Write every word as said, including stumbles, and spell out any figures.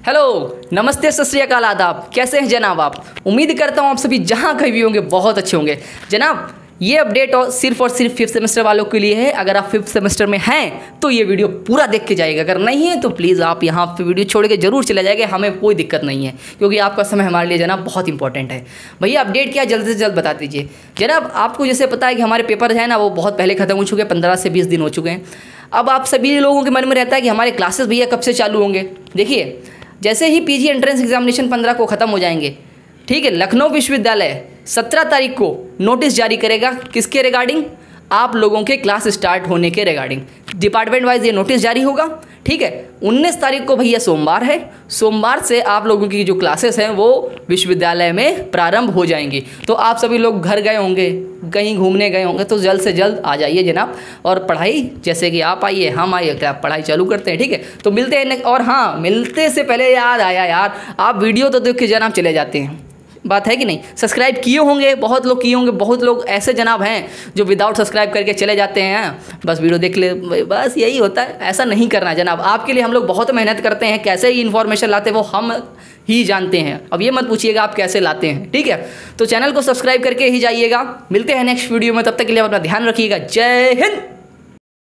Hello, नमस्ते, सत श्री अकाल, आदाब। कैसे हैं जनाब आप? उम्मीद करता हूँ आप सभी जहाँ कहीं भी होंगे बहुत अच्छे होंगे। जनाब ये अपडेट और सिर्फ और सिर्फ फिफ्थ सेमेस्टर वालों के लिए है। अगर आप फिफ्थ सेमेस्टर में हैं तो ये वीडियो पूरा देख के जाइएगा। अगर नहीं है तो प्लीज़ आप यहाँ पे वीडियो छोड़ के जरूर चले जाएंगे, हमें कोई दिक्कत नहीं है, क्योंकि आपका समय हमारे लिए जनाब बहुत इंपॉर्टेंट है। भैया अपडेट क्या जल्द से जल्द बता दीजिए। जनाब आपको जैसे पता है कि हमारे पेपर है ना वो बहुत पहले ख़त्म हो चुके हैं, पंद्रह से बीस दिन हो चुके हैं। अब आप सभी लोगों के मन में रहता है कि हमारे क्लासेस भैया कब से चालू होंगे। देखिए जैसे ही पीजी एंट्रेंस एग्जामिनेशन पंद्रह को ख़त्म हो जाएंगे, ठीक है, लखनऊ विश्वविद्यालय सत्रह तारीख को नोटिस जारी करेगा। किसके रिगार्डिंग? आप लोगों के क्लास स्टार्ट होने के रिगार्डिंग डिपार्टमेंट वाइज ये नोटिस जारी होगा, ठीक है। उन्नीस तारीख को भैया सोमवार है, सोमवार से आप लोगों की जो क्लासेस हैं वो विश्वविद्यालय में प्रारंभ हो जाएंगी। तो आप सभी लोग घर गए होंगे, कहीं घूमने गए होंगे, तो जल्द से जल्द आ जाइए जनाब। और पढ़ाई जैसे कि आप आइए, हम आइए, क्या पढ़ाई चालू करते हैं, ठीक है। तो मिलते हैं। और हाँ, मिलते से पहले याद आया यार, आप वीडियो तो देख के जनाब चले जाते हैं, बात है कि नहीं? सब्सक्राइब किए होंगे, बहुत लोग किए होंगे, बहुत लोग ऐसे जनाब हैं जो विदाउट सब्सक्राइब करके चले जाते हैं, बस वीडियो देख ले, बस यही होता है। ऐसा नहीं करना है जनाब। आपके लिए हम लोग बहुत मेहनत करते हैं, कैसे ही इन्फॉर्मेशन लाते हैं वो हम ही जानते हैं। अब ये मत पूछिएगा आप कैसे लाते हैं, ठीक है। तो चैनल को सब्सक्राइब करके ही जाइएगा। मिलते हैं नेक्स्ट वीडियो में, तब तक के लिए अपना ध्यान रखिएगा। जय हिंद।